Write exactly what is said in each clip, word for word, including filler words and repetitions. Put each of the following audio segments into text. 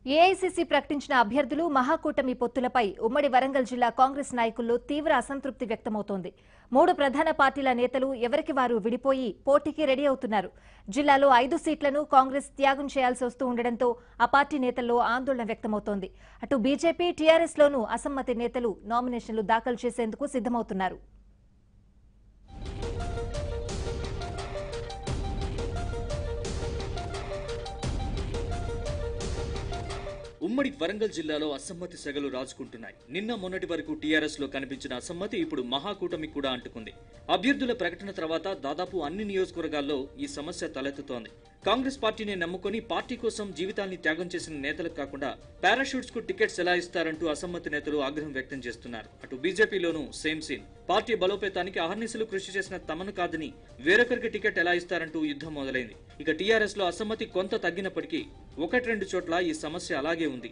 AICC ప్రకటించిన అభ్యర్థులు మహాకూటమి పొత్తులపై ఉమ్మడి వరంగల్ జిల్లా కాంగ్రెస్ నాయకుల్లో తీవ్ర అసంతృప్తి వ్యక్తమవుతోంది. మూడు ప్రధాన పార్టీల నేతలు ఎవరికి వారు విడిపోయి పోటీకి రెడీ అవుతున్నారు. జిల్లాలో ఐదు సీట్లను కాంగ్రెస్ త్యాగం చేయాల్సి వస్తూ ఉండడంతో ఆ పార్టీ నేతల్లో ఆందోళన వ్యక్తమవుతోంది. అటు బీజేపీ, టీఆర్ఎస్ లోనూ అసమ్మతి నేతలు నామినేషన్లు దాఖలు చేసేందుకు సిద్దమవుతున్నారు. ఉమ్మడి వరంగల్ జిల్లాలో అసమ్మతి సెగలు రాజుకుంటున్నాయి. నిన్న మొన్నటి వరకు టీఆర్ఎస్ లో కనిపించిన అసమ్మతి ఇప్పుడు మహాకూటమి కూడా అంటుకుంది. అభ్యర్థుల ప్రకటన తర్వాత దాదాపు అన్ని నియోజకవర్గాల్లో ఈ సమస్య తలెత్తుతోంది. కాంగ్రెస్ పార్టీని నమ్ముకొని పార్టీ కోసం జీవితాన్ని త్యాగం చేసిన నేతలకు కాకుండా పారాషూట్స్ కు టికెట్స్ ఎలా ఇస్తారంటూ అసమ్మతి నేతలు ఆగ్రహం వ్యక్తం చేస్తున్నారు. అటు బీజేపీలోనూ సేమ్ సీన్. పార్టీ బలోపేతానికి అహర్నిశలు కృషి చేసిన తమను కాదని వేరొకరికి టికెట్ ఎలా ఇస్తారంటూ యుద్ధం మొదలైంది. ఇక టీఆర్ఎస్ లో అసమ్మతి కొంత తగ్గినప్పటికీ ఒకటి రెండు చోట్ల ఈ సమస్య అలాగే ఉంది.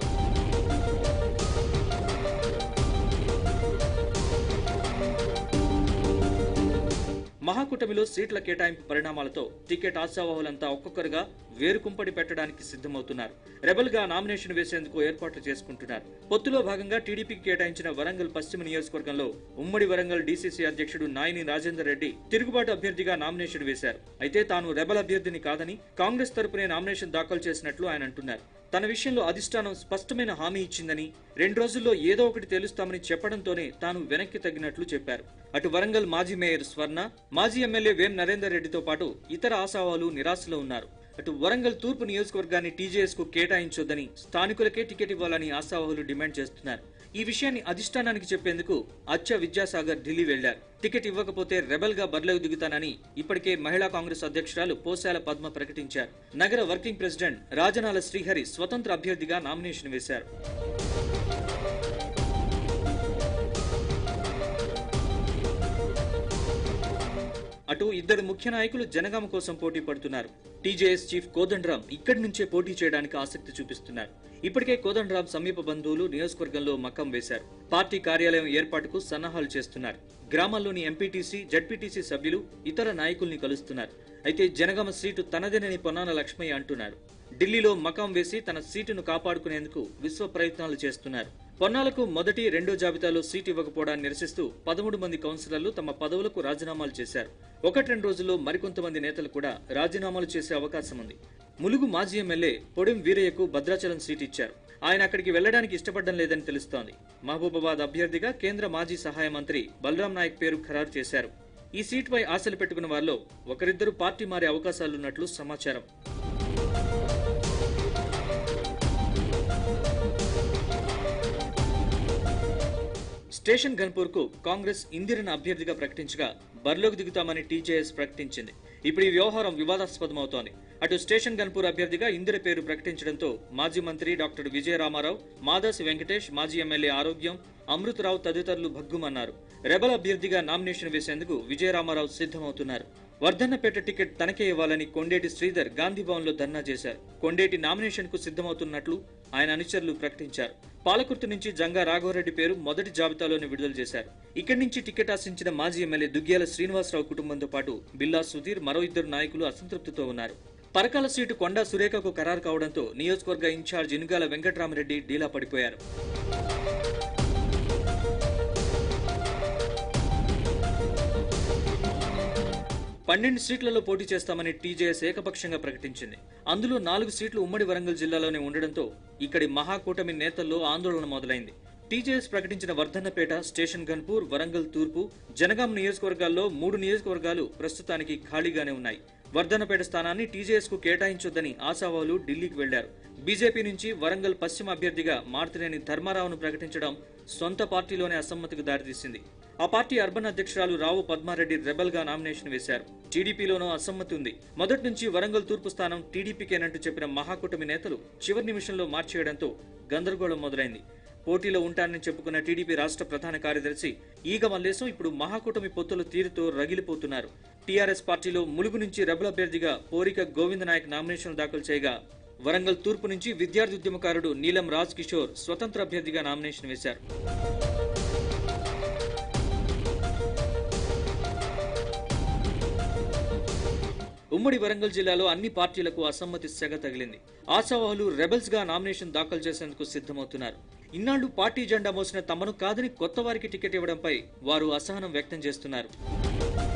మహాకూటమిలో సీట్ల కేటాయింపు పరిణామాలతో టికెట్ ఆశావాహులంతా ఒక్కొక్కరుగా వేరుకుంపడి పెట్టడానికి సిద్ధమవుతున్నారు. రెబల్ గా నామినేషన్ వేసేందుకు ఏర్పాట్లు చేసుకుంటున్నారు. పొత్తులో భాగంగా టీడీపీకి కేటాయించిన వరంగల్ పశ్చిమ నియోజకవర్గంలో ఉమ్మడి వరంగల్ డీసీసీ అధ్యక్షుడు నాయని రాజేందర్ రెడ్డి తిరుగుబాటు అభ్యర్థిగా నామినేషన్ వేశారు. అయితే తాను రెబల్ అభ్యర్థిని కాదని కాంగ్రెస్ తరపునే నామినేషన్ దాఖలు చేసినట్లు ఆయన అంటున్నారు. తన విషయంలో అధిష్టానం స్పష్టమైన హామీ ఇచ్చిందని, రెండు రోజుల్లో ఏదో ఒకటి తెలుస్తామని చెప్పడంతోనే తాను వెనక్కి తగ్గినట్లు చెప్పారు. అటు వరంగల్ మాజీ మేయర్ స్వర్ణ, మాజీ ఎమ్మెల్యే వేం నరేందర్ రెడ్డితో పాటు ఇతర ఆశావాలు నిరాశలో ఉన్నారు. అటు వరంగల్ తూర్పు నియోజకవర్గాన్ని టీజేఎస్ కు కేటాయించొద్దని, స్థానికులకే టికెట్ ఇవ్వాలని ఆశావాహులు డిమాండ్ చేస్తున్నారు. ఈ విషయాన్ని అధిష్టానానికి చెప్పేందుకు అచ్చ విద్యాసాగర్ ఢిల్లీ వెళ్లారు. టికెట్ ఇవ్వకపోతే రెబల్ గా బరిలోకి దిగుతానని ఇప్పటికే మహిళా కాంగ్రెస్ అధ్యక్షురాలు పోశాల పద్మ ప్రకటించారు. నగర వర్కింగ్ ప్రెసిడెంట్ రాజనాల శ్రీహరి స్వతంత్ర అభ్యర్థిగా నామినేషన్ వేశారు. అటు ఇద్దరు ముఖ్య నాయకులు జనగామ కోసం పోటీ పడుతున్నారు. టీజేఎస్ చీఫ్ కోదండరాం ఇక్కడి నుంచే పోటీ చేయడానికి ఆసక్తి చూపిస్తున్నారు. ఇప్పటికే కోదండరాం సమీప బంధువులు నియోజకవర్గంలో మకం వేశారు. పార్టీ కార్యాలయం ఏర్పాటుకు సన్నాహాలు చేస్తున్నారు. గ్రామాల్లోని ఎంపీటీసీ, జడ్పీటీసీ సభ్యులు, ఇతర నాయకుల్ని కలుస్తున్నారు. అయితే జనగామ సీటు తనదేనని పొన్నాన లక్ష్మయ్య అంటున్నారు. ఢిల్లీలో మకాం వేసి తన సీటును కాపాడుకునేందుకు విశ్వ ప్రయత్నాలు చేస్తున్నారు. పొన్నాలకు మొదటి, రెండో జాబితాలో సీటు ఇవ్వకపోవడాన్ని నిరసిస్తూ పదమూడు మంది కౌన్సిలర్లు తమ పదవులకు రాజీనామాలు చేశారు. ఒకటి రెండు రోజుల్లో మరికొంతమంది నేతలు కూడా రాజీనామాలు చేసే అవకాశం ఉంది. ములుగు మాజీ ఎమ్మెల్యే పొడిం వీరయ్యకు భద్రాచలం సీటు ఇచ్చారు. ఆయన అక్కడికి వెళ్లడానికి ఇష్టపడడం లేదని తెలుస్తోంది. మహబూబాబాద్ అభ్యర్థిగా కేంద్ర మాజీ సహాయ మంత్రి బలరాం నాయక్ పేరు ఖరారు చేశారు. ఈ సీటుపై ఆశలు పెట్టుకున్న వారిలో ఒకరిద్దరు పార్టీ మారే అవకాశాలున్నట్లు సమాచారం. స్టేషన్ గన్పూర్ కు కాంగ్రెస్ ఇందిరను అభ్యర్థిగా ప్రకటించగా బరిలోకి దిగుతామని టీజేఎస్ ప్రకటించింది. ఇప్పుడు ఈ వ్యవహారం వివాదాస్పదమవుతోంది. అటు స్టేషన్ గన్పూర్ అభ్యర్థిగా ఇందిర పేరు ప్రకటించడంతో మాజీ మంత్రి డాక్టర్ విజయ రామారావు, మాదాసి వెంకటేష్, మాజీ ఎమ్మెల్యే ఆరోగ్యం, అమృతరావు తదితరులు భగ్గుమన్నారు. రెబల్ అభ్యర్థిగా నామినేషన్ వేసేందుకు విజయ రామారావు సిద్ధమవుతున్నారు. వర్ధన్నపేట టికెట్ తనకే ఇవ్వాలని కొండేటి శ్రీధర్ గాంధీభవన్ లో ధర్నా చేశారు. కొండేటి నామినేషన్ కు సిద్ధమవుతున్నట్లు ఆయన అనుచరులు ప్రకటించారు. పాలకుర్తి నుంచి జంగా రాఘవరెడ్డి పేరు మొదటి జాబితాలోనే విడుదల చేశారు. ఇక్కడి నుంచి టికెట్ ఆశించిన మాజీ ఎమ్మెల్యే దుగ్గ్యాల శ్రీనివాసరావు కుటుంబంతో పాటు బిల్లా సుధీర్, మరో ఇద్దరు నాయకులు అసంతృప్తితో ఉన్నారు. పరకాల సీటు కొండా సురేఖకు ఖరారు కావడంతో నియోజకవర్గ ఇన్ఛార్జ్ ఇనుగాల వెంకట్రామరెడ్డి డీలా పడిపోయారు. పన్నెండు సీట్లలో పోటీ చేస్తామని టీజేఎస్ ఏకపక్షంగా ప్రకటించింది. అందులో నాలుగు సీట్లు ఉమ్మడి వరంగల్ జిల్లాలోనే ఉండడంతో ఇక్కడి మహాకూటమి నేతల్లో ఆందోళన మొదలైంది. టీజేఎస్ ప్రకటించిన వర్ధన్నపేట, స్టేషన్ గన్పూర్, వరంగల్ తూర్పు, జనగాం నియోజకవర్గాల్లో మూడు నియోజకవర్గాలు ప్రస్తుతానికి ఖాళీగానే ఉన్నాయి. వర్ధన్నపేట స్థానాన్ని టీజేఎస్ కు కేటాయించొద్దని ఆశావాలు ఢిల్లీకి వెళ్లారు. బీజేపీ నుంచి వరంగల్ పశ్చిమ అభ్యర్థిగా మార్తినేని ధర్మారావును ప్రకటించడం సొంత పార్టీలోనే అసమ్మతికి దారితీసింది. ఆ పార్టీ అర్బన్ అధ్యక్షురాలు రావు పద్మారెడ్డి రెబల్ గా నామినేషన్ వేశారు. టీడీపీలోనూ అసమ్మతి ఉంది. మొదటి నుంచి వరంగల్ తూర్పు స్థానం టీడీపీకేనంటూ చెప్పిన మహాకూటమి నేతలు చివరి నిమిషంలో మార్చేయడంతో గందరగోళం మొదలైంది. పోటీలో ఉంటానని చెప్పుకున్న టీడీపీ రాష్ట్ర ప్రధాన కార్యదర్శి ఈగ మల్లేశం ఇప్పుడు మహాకూటమి పొత్తుల తీరుతో రగిలిపోతున్నారు. టీఆర్ఎస్ పార్టీలో ములుగు నుంచి రెబల్ అభ్యర్థిగా పోరిక గోవింద నాయక్ నామినేషన్ దాఖలు చేయగా, వరంగల్ తూర్పు నుంచి విద్యార్థి ఉద్యమకారుడు నీలం రాజ్ కిషోర్ స్వతంత్ర అభ్యర్థిగా నామినేషన్ వేశారు. ఉమ్మడి వరంగల్ జిల్లాలో అన్ని పార్టీలకు అసమ్మతి సెగ తగిలింది. ఆశావాహులు రెబల్స్ గా నామినేషన్ దాఖలు చేసేందుకు సిద్ధమవుతున్నారు. ఇన్నాళ్లు పార్టీ జెండా మోసిన తమను కాదని కొత్త వారికి టికెట్ ఇవ్వడంపై వారు అసహనం వ్యక్తం చేస్తున్నారు.